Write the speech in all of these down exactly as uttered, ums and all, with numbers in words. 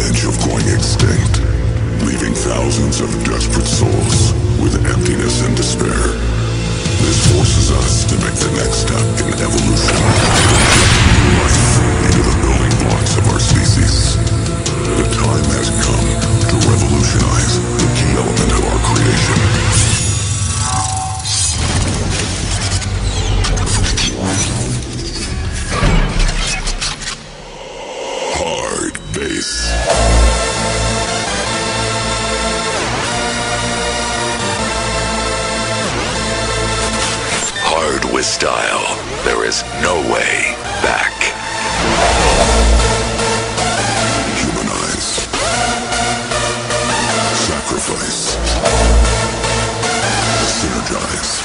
edge of going extinct, leaving thousands of desperate souls with emptiness and despair. This forces us to make the next step in evolution, new life into the building blocks of our species. The time has come to revolutionize the key element of our creation. Hard bass. Hard with style. There is no way back. Humanize. Sacrifice. Synergize.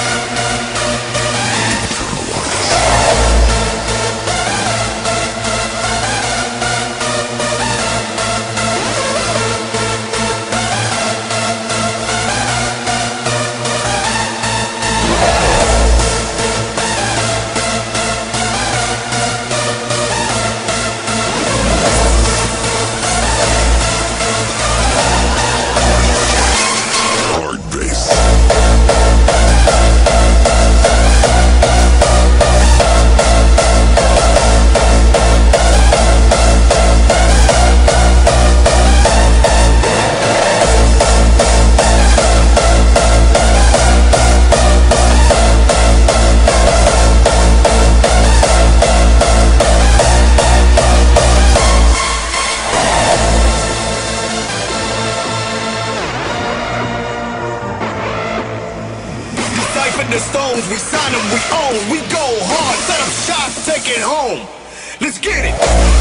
The stones, we sign them, we own, we go hard, set up shots, take it home. Let's get it.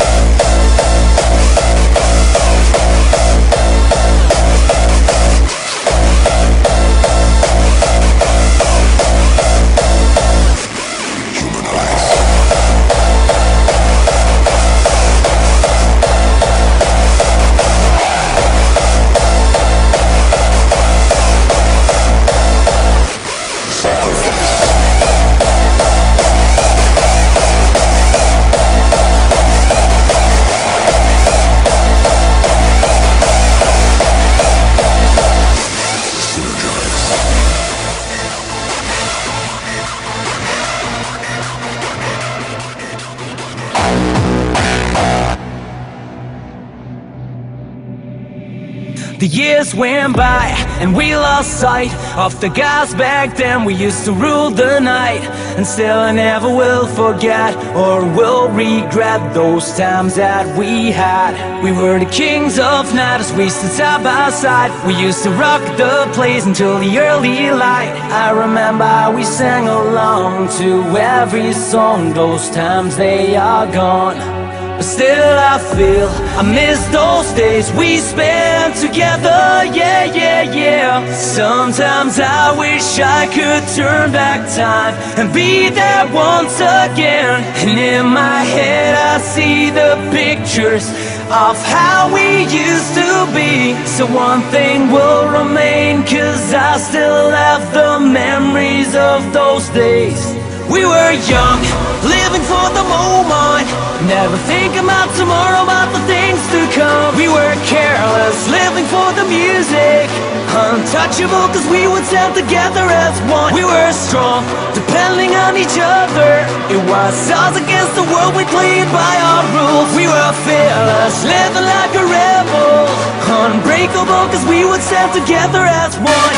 The years went by and we lost sight of the guys back then. We used to rule the night, and still I never will forget or will regret those times that we had. We were the kings of night as we stood side by side. We used to rock the place until the early light. I remember how we sang along to every song. Those times, they are gone, but still I feel I miss those days we spent together, yeah, yeah, yeah. Sometimes I wish I could turn back time and be there once again. And in my head I see the pictures of how we used to be. So one thing will remain, 'cause I still have the memories of those days. We were young, living for the moment, never thinking about tomorrow, about the things to come. We were careless, living for the music, untouchable 'cause we would stand together as one. We were strong, depending on each other. It was us against the world, we played by our rules. We were fearless, living like a rebel, unbreakable 'cause we would stand together as one.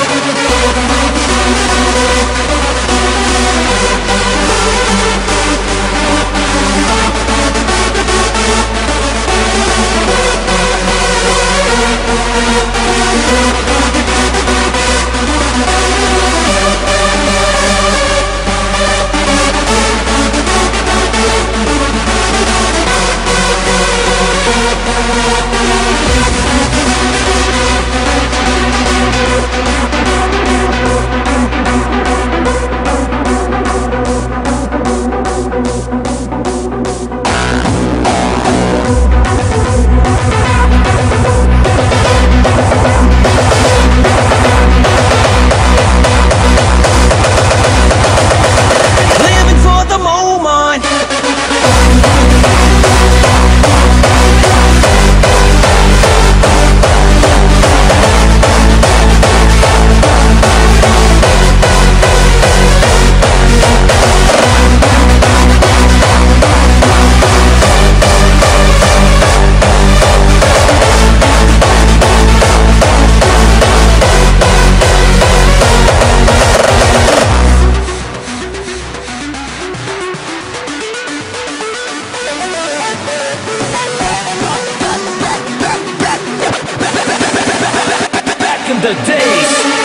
in the days.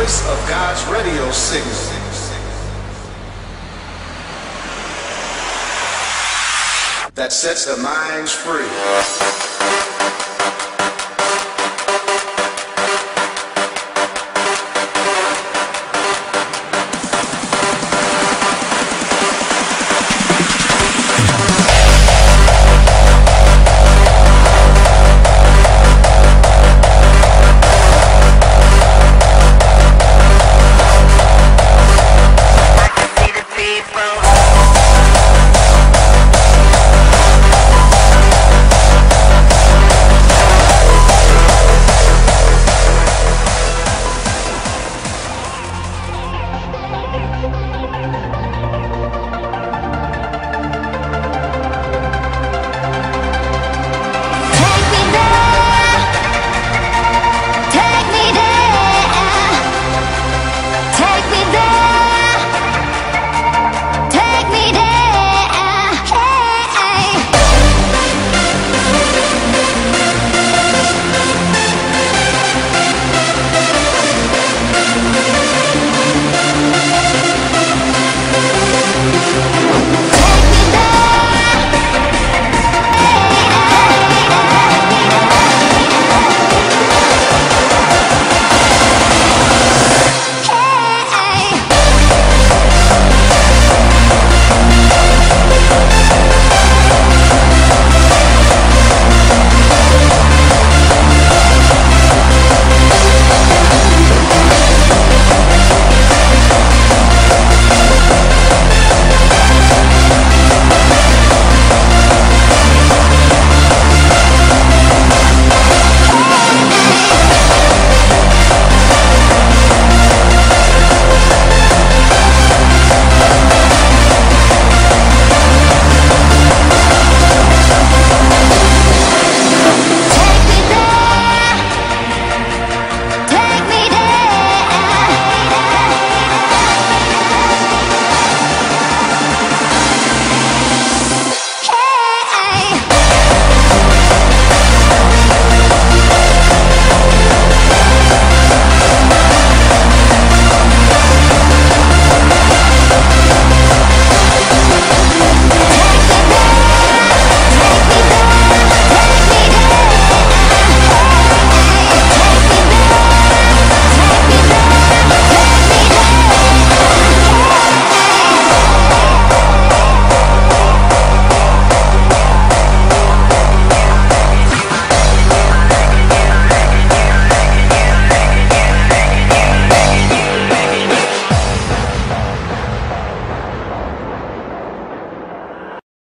voice of God's radio signal. That sets the minds free.